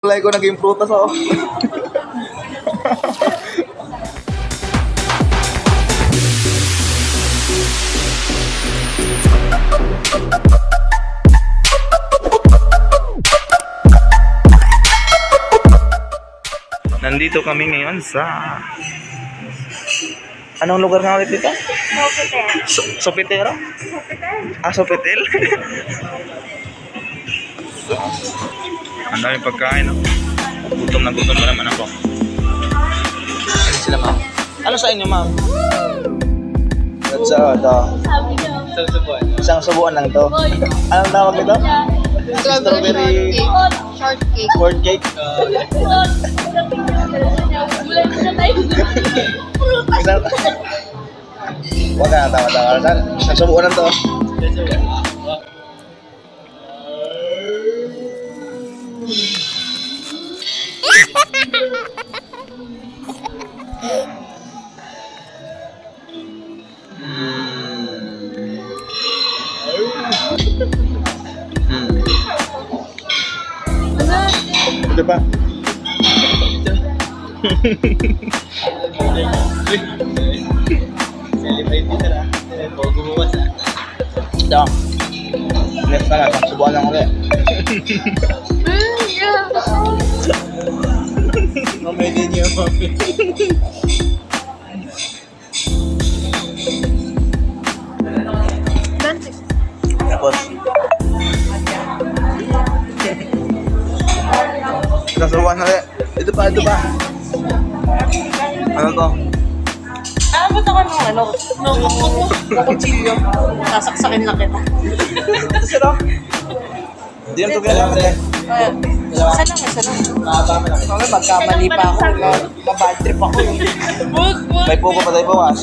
Kulay ko naging prutas oh. Nandito kami ngayon sa... Anong lugar nga ulit dito? Sofitel. Sopitero? Sofitel? Ah, Sofitel? Ang daming pagkain, no? Gutom na naman ako. Ano sila, ma'am? Ano sa inyo, ma'am? That's isang subuan lang to. Anong tawag nito? Strawberry shortcake. Huwag ka na tawa-tawa. Isang subuan lang to. Ito pa. Celebrate kita na. Huwag gumawas ah. Ito. Next na lang. Subukan lang ulit. Mamay din niyo, mami. Tapos. Subukan na ulit. Ito pa. Ano to? Ba't ako nung kutsilyo? Sasaksakin lang kita. Ito sila. Hindi lang ito kailangan eh. Isa lang. Okay, magkamali pa ako. Mabad trip ako. May puko pa tayo bukas.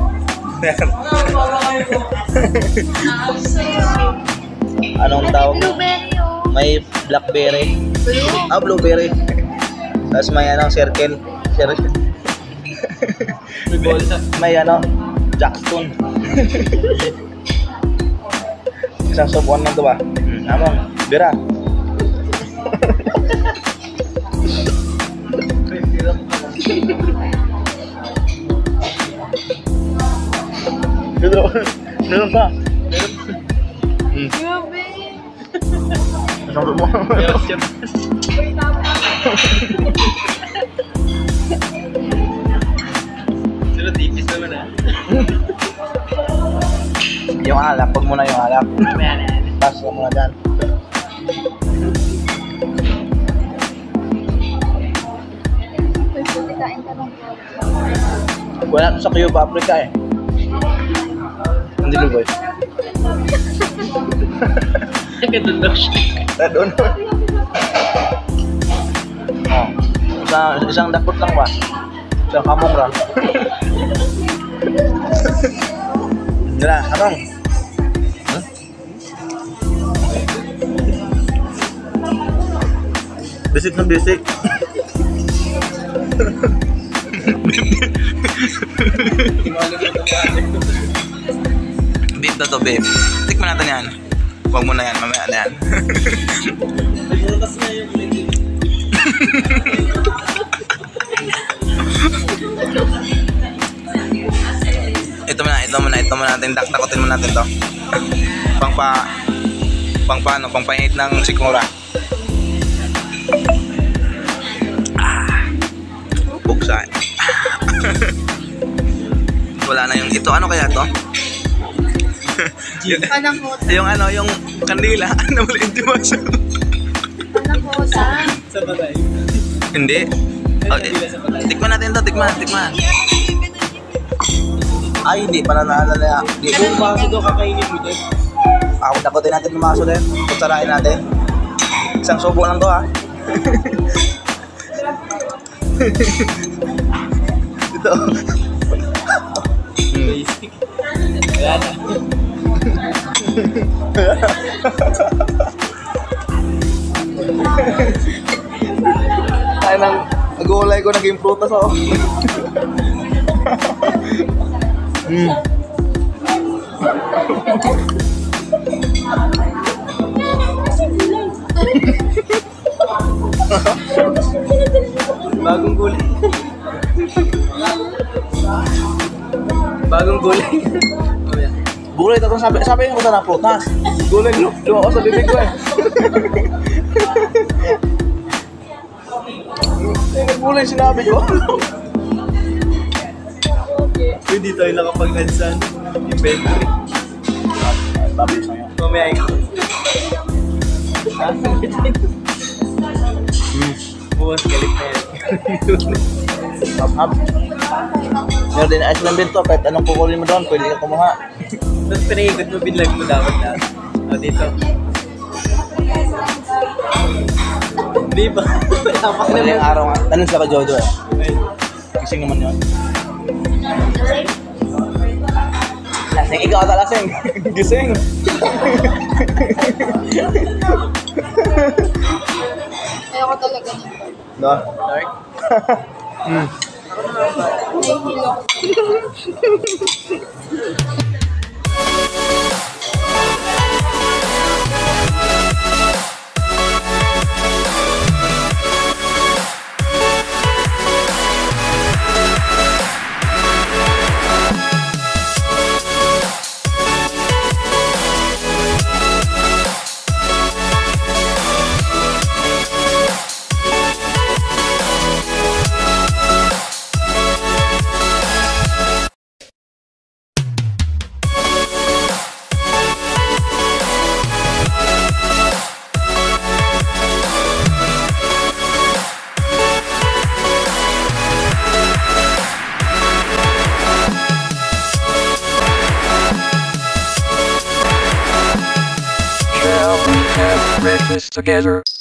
Anong tawag? Blueberry oh. May blackberry. Blue? Blueberry. Tapos may circle. May jackstone. Isang subuan lang ito ba? Among, bira. Meron pa. Grabe. Isang subuan. Pero tipis naman ah. Yung alak, huwag muna yung alak. Pass ka muna dyan. Wala to sa Cube Africa eh. Hindi ko boy. Nagkatulog siya. Doon. Oh. Isang dakot lang ba? Isang kamong ra. Dira, kamong. Basic na basic. Beef na to, babe. Tikman natin yan. Huwag mo na yan, mamaya na yan. Bukas na yung ulit. Ito muna natin, dakdakotin mo natin to. Pangpainit ng sikmura. Buksan. Wala na yung ito, ano kaya to? yung kandila, ano ulit yung dimasyo? Sa patay. Hindi. Tikman natin to, tikman. Ay, hindi pa na naalala. Kung maso doon kakainin mo doon. Ako dakotin natin yung maso din. Kutsarain natin. Isang subo lang to ha. Ito. Basic. Wala na. Ay nang nag-uulay ko naging prutas oh. Bagong gulay. Bagong gulay. Oh, yeah. Gulay, tatong sabi yung na prutas. Gulay, lumako sa bibig ko eh. Yung gulay sinabi ko. Hindi tayo nakapag-adsan. Inventory. Babi sa'yo. Mamaya ikaw. Bukas galit na yan. Hap. Meron din ice ng binto, kahit anong kukunin mo doon, pwede ka kumuha. Tapos pinaikot mo, binlag mo dapat na. O, dito. Di ba? Wala pa Kasi yung araw nga, tanong sila ka Jojo eh. Ay, Gising naman yun. Lasing, ikaw ata lasing. Gising. Ayoko talaga nito. No? dark. Nahihilo. Shall we have breakfast together?